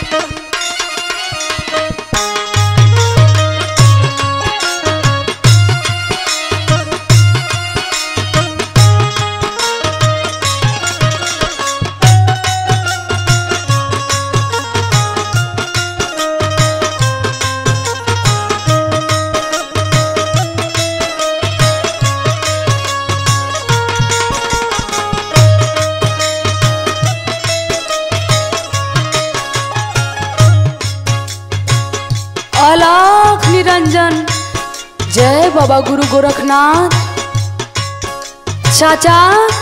अलख निरंजन। जय बाबा गुरु गोरखनाथ। चाचा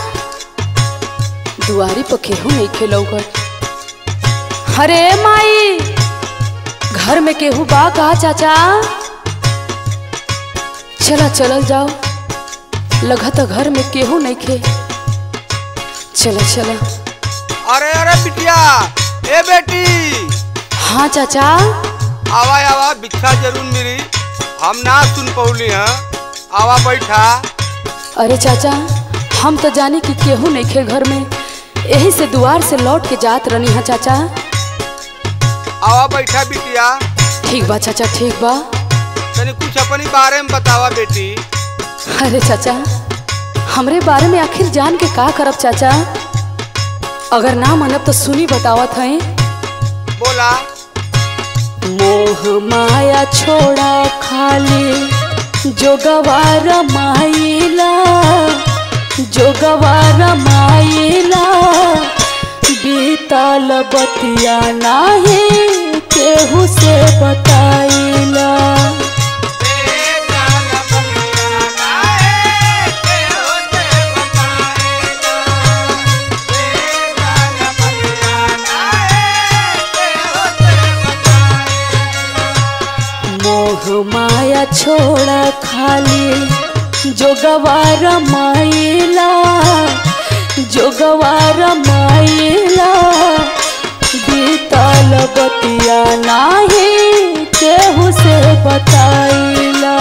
दुआरी पर केहू नहीं खेलौगत। अरे माई घर में केहू बा का चाचा? चला चलल जाओ, लगत घर में केहू नहीं खे। चला चला। अरे अरे बिटिया, ए बेटी। हाँ चाचा। आवा आवा, भिक्षा जरूर मिली, हम ना सुन पौली हैं। आवा बैठा। अरे चाचा हम तो जानी कि केहू नहीं खे घर में, यही से द्वार से लौट के जात रही है चाचा। आवा बैठा बिटिया। ठीक बा चाचा, ठीक बा। तनी कुछ अपनी बारे में बतावा बेटी। अरे चाचा हमरे बारे में आखिर जान के का करब चाचा? अगर ना मानब तो सुनी बतावत है। बोला। मोह माया छोड़ा खाली जो गवार माइला, जो गवार माइला, बीतल बतिया नाही केहू से बताइला। मोह माया छोड़ा खाली जो गवार माइला, जो गवार माइला, बीतल बतिया नाही केहू से बताइला।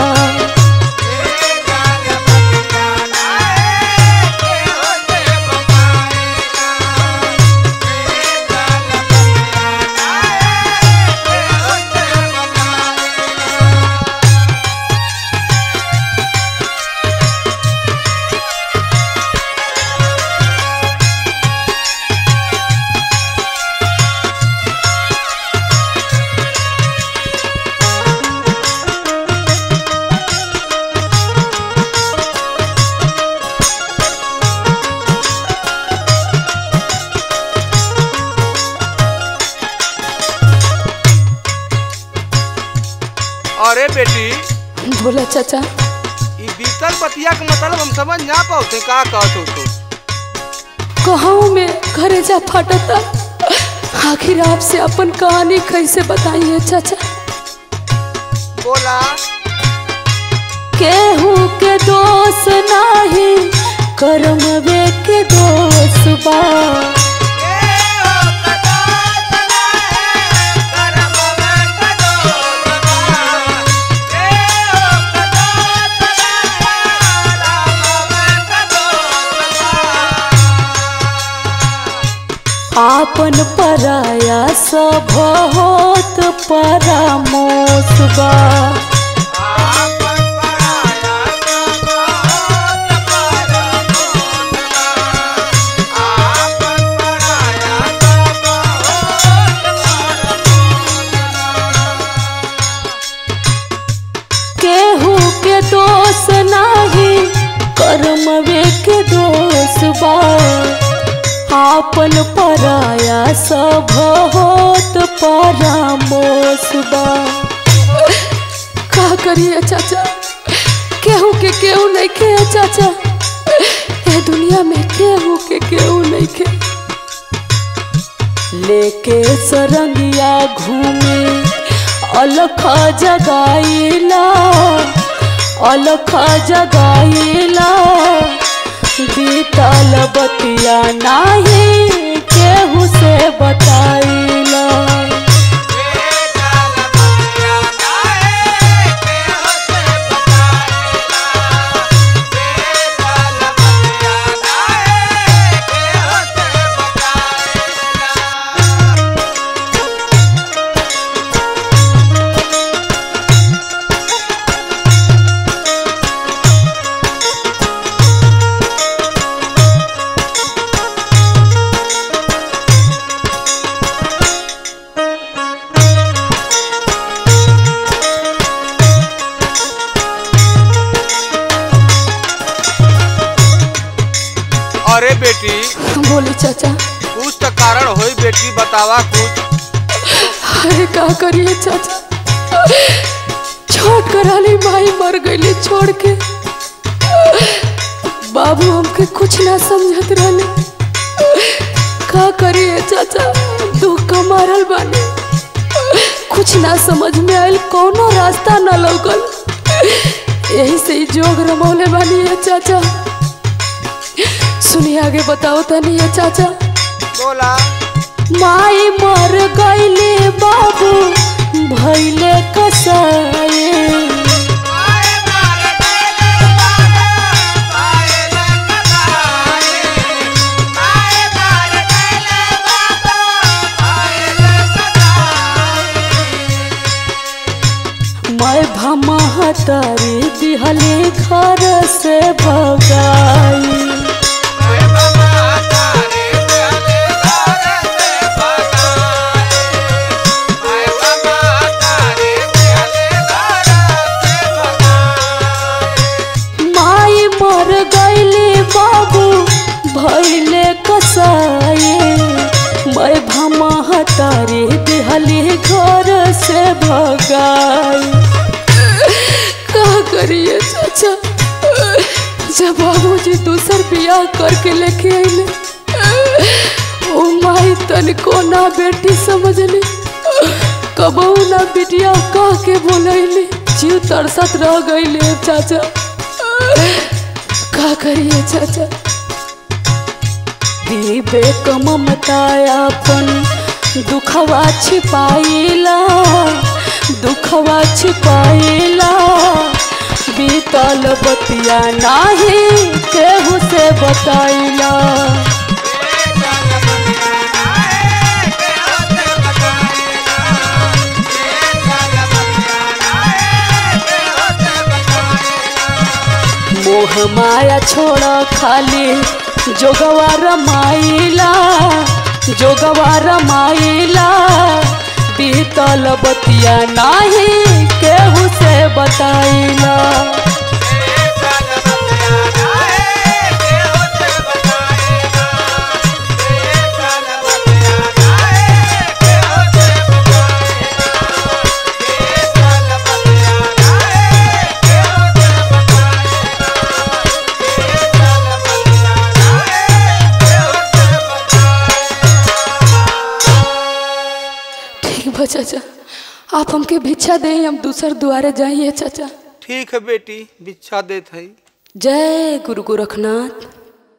अरे बेटी। बोला चाचा। ई बीतल बतिया के मतलब हम समझ ना पाते का कहत हो तो। कहूँ में घरे जा फटता। आखिर आपसे अपन कहानी कैसे बताइए चाचा? बोला। केहू के दोष नाही कर्मवे के दोष बा। आपन पराया सब होत परामोस बा। केहू के दोष नाही कर्मवे के दोष बा। आपन पराया सब होत परामोस बा। का करिए चाचा, केहू के केहू नहीं खे चाचा। ए दुनिया में केहू के केहू नहीं खे। लेके सरंगिया घूमे अलख जगाइला, अलख जगाइला, बीतल बतिया नाही केहू से बताइला। बोली चाचा। कुछ तो कारण होई बेटी, बतावा कुछ। अरे का करिए चाचा, छोट कराली माई मर गई छोड़ के। बाबू हमके कुछ ना समझत रहले। का करिए चाचा, दुख का मारल बानी, कुछ ना समझ में आयल, कोनो रास्ता ना लौकल। यही से ही जोग रमौले बानी है चाचा। सुनिए आगे बताओ तनी है चाचा। बोला। माई मर गईले बाबू भइले कसाए। मैं भमहतारी दिहले घर से भगाई। माई मर गईले बाबू भइले कसाए। मैं भमहतारी दिहले घर से भगाई। का करिए चाचा, जब बाबूजी दूसर बियाह करके लेके आइले, ओ माई तनिको ना बेटी समझली, कबहू ना बिटिया कह के बोलैली। जीव तरसत रह गईले चाचा। का करिए चाचा, विवेक ममतायापन दुखवा छिपाइला, दुखवा छिपाइला। बीतल बतिया नाही केहू से बताइला। मोह माया छोड़ खाली जोगवा रमाइला, जोगवा रमाइला। बीतल बतिया नाही केहू से बताइला। चाचा आप हमके भिक्षा दे, हम दूसर दुआरे जाइए चाचा। ठीक है बेटी, भिक्षा देत है। जय गुरु गोरखनाथ।